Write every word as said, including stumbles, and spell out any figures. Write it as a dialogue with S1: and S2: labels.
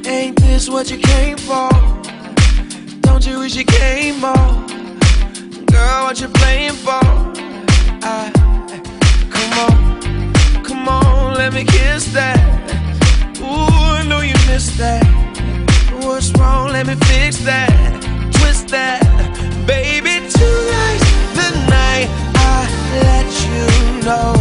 S1: Ain't this what you came for? Don't you wish you came more? Girl, what you playing for? I, come on, come on, let me kiss that. Ooh, I know you missed that. What's wrong? Let me fix that. Twist that. Baby, tonight's the night I let you know